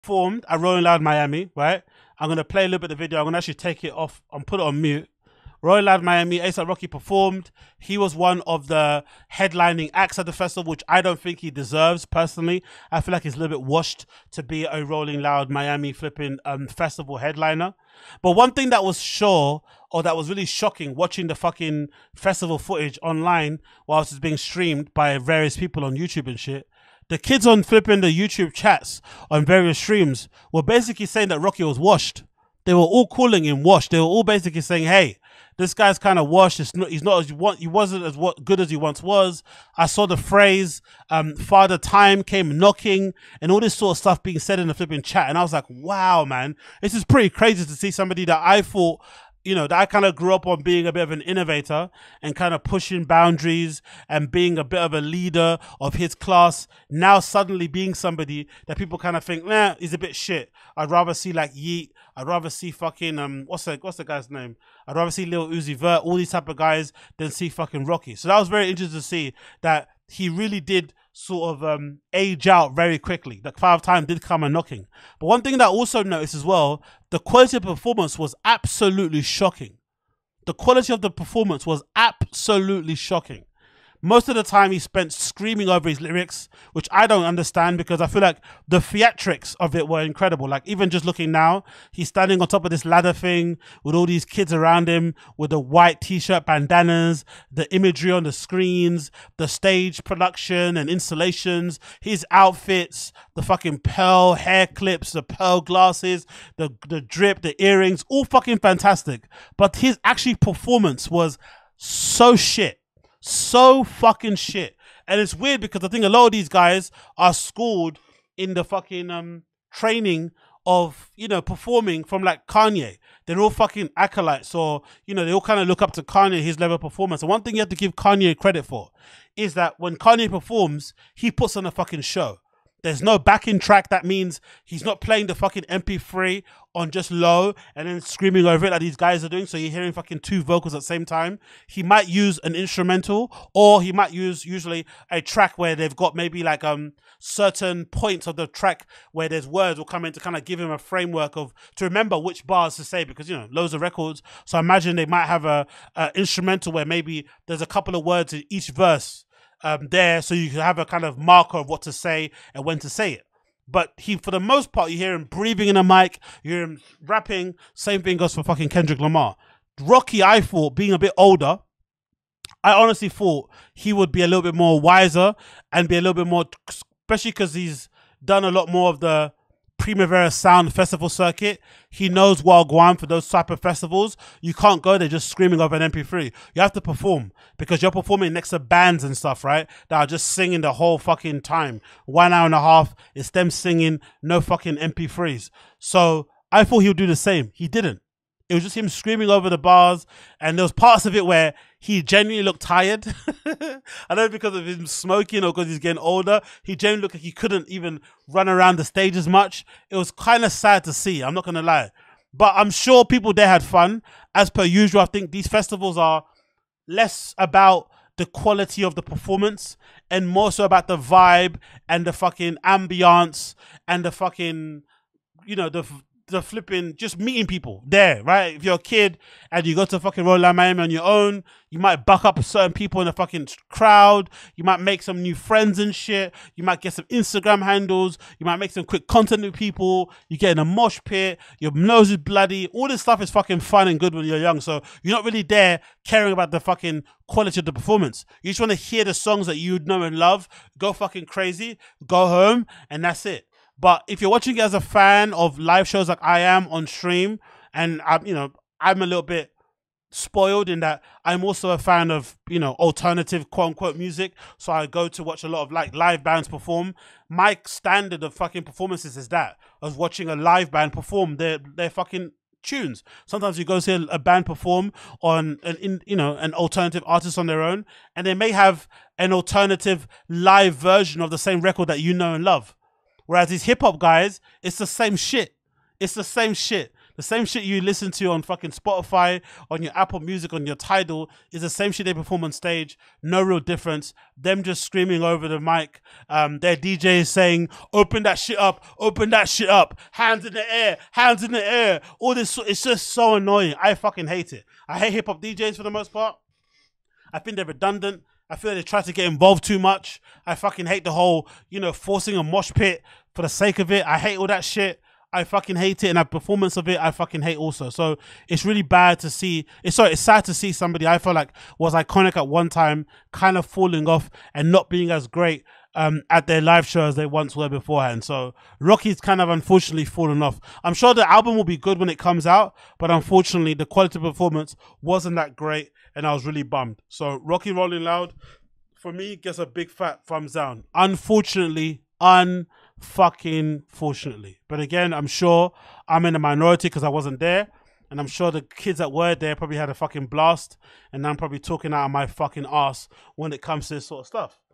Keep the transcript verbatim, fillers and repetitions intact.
performed at Rolling Loud Miami, right? I'm going to play a little bit of the video. I'm going to actually take it off and put it on mute. Rolling Loud Miami, A$AP Rocky performed. He was one of the headlining acts at the festival, which I don't think he deserves personally. I feel like he's a little bit washed to be a Rolling Loud Miami flipping um, festival headliner. But one thing that was sure, or that was really shocking, watching the fucking festival footage online whilst it's being streamed by various people on YouTube and shit, the kids on flipping the YouTube chats on various streams were basically saying that Rocky was washed. They were all calling him washed. They were all basically saying, hey, this guy's kind of washed. It's not, he's not as you want. He wasn't as what, good as he once was. I saw the phrase, um, Father Time came knocking, and all this sort of stuff being said in the flipping chat. And I was like, wow, man, this is pretty crazy to see somebody that I thought, you know, that I kind of grew up on being a bit of an innovator and kind of pushing boundaries and being a bit of a leader of his class, now suddenly being somebody that people kind of think, nah, he's a bit shit. I'd rather see like Yeet. I'd rather see fucking, um, what's the, what's the guy's name? I'd rather see Lil Uzi Vert, all these type of guys, than see fucking Rocky. So that was very interesting to see that he really did sort of um, age out very quickly. The Five Time did come a knocking. But one thing that I also noticed as well, the quality of performance was absolutely shocking. The quality of the performance was absolutely shocking. Most of the time he spent screaming over his lyrics, which I don't understand because I feel like the theatrics of it were incredible. Like even just looking now, he's standing on top of this ladder thing with all these kids around him with the white t-shirt bandanas, the imagery on the screens, the stage production and installations, his outfits, the fucking pearl hair clips, the pearl glasses, the, the drip, the earrings, all fucking fantastic. But his actually performance was so shit. So fucking shit. And it's weird because I think a lot of these guys are schooled in the fucking um training of, you know, performing from like Kanye. They're all fucking acolytes, or, you know, they all kind of look up to Kanye, his level of performance. And one thing you have to give Kanye credit for is that when Kanye performs, he puts on a fucking show. There's no backing track. That means he's not playing the fucking M P three on just low and then screaming over it like these guys are doing. So you're hearing fucking two vocals at the same time. He might use an instrumental, or he might use usually a track where they've got maybe like um certain points of the track where there's words will come in to kind of give him a framework of to remember which bars to say, because, you know, loads of records. So I imagine they might have a, a instrumental where maybe there's a couple of words in each verse Um, there, so you can have a kind of marker of what to say and when to say it. But he, for the most part, you hear him breathing in a mic, you hear him rapping. Same thing goes for fucking Kendrick Lamar. Rocky, I thought, being a bit older, I honestly thought he would be a little bit more wiser and be a little bit more, especially because he's done a lot more of the Primavera Sound festival circuit. He knows Wagwan for those type of festivals. You can't go there just screaming over an M P three. You have to perform, because you're performing next to bands and stuff, right? That are just singing the whole fucking time. One hour and a half, it's them singing, no fucking M P threes. So I thought he would do the same. He didn't. It was just him screaming over the bars, and there was parts of it where he genuinely looked tired. I don't know, because of him smoking or because he's getting older. He genuinely looked like he couldn't even run around the stage as much. It was kind of sad to see, I'm not going to lie. But I'm sure people there had fun. As per usual, I think these festivals are less about the quality of the performance and more so about the vibe and the fucking ambiance and the fucking, you know, the... the flipping, just meeting people there, right? If you're a kid and you go to fucking Rolling Loud Miami on your own, you might buck up certain people in the fucking crowd. You might make some new friends and shit. You might get some Instagram handles. You might make some quick content with people. You get in a mosh pit. Your nose is bloody. All this stuff is fucking fun and good when you're young. So you're not really there caring about the fucking quality of the performance. You just want to hear the songs that you know and love. Go fucking crazy. Go home, and that's it. But if you're watching it as a fan of live shows like I am on stream, and I'm, you know, I'm a little bit spoiled in that I'm also a fan of, you know, alternative quote unquote music. So I go to watch a lot of like live bands perform. My standard of fucking performances is that of watching a live band perform their their fucking tunes. Sometimes you go see a band perform on an, in, you know, an alternative artist on their own, and they may have an alternative live version of the same record that you know and love. Whereas these hip hop guys, it's the same shit. It's the same shit. The same shit you listen to on fucking Spotify, on your Apple Music, on your Tidal is the same shit they perform on stage. No real difference. Them just screaming over the mic. Um, their D J is saying, open that shit up, open that shit up, hands in the air, hands in the air. All this, it's just so annoying. I fucking hate it. I hate hip hop D Js for the most part. I think they're redundant. I feel they try to get involved too much. I fucking hate the whole, you know, forcing a mosh pit for the sake of it. I hate all that shit. I fucking hate it, and the performance of it, I fucking hate also. So it's really bad to see. It's sorry, it's sad to see somebody I feel like was iconic at one time, kind of falling off and not being as great um, at their live show as they once were beforehand. So Rocky's kind of unfortunately fallen off. I'm sure the album will be good when it comes out, but unfortunately the quality of performance wasn't that great, and I was really bummed. So Rocky Rolling Loud, for me, gets a big fat thumbs down. Unfortunately, unfucking fortunately. But again, I'm sure I'm in the minority because I wasn't there. And I'm sure the kids that were there probably had a fucking blast. And I'm probably talking out of my fucking ass when it comes to this sort of stuff.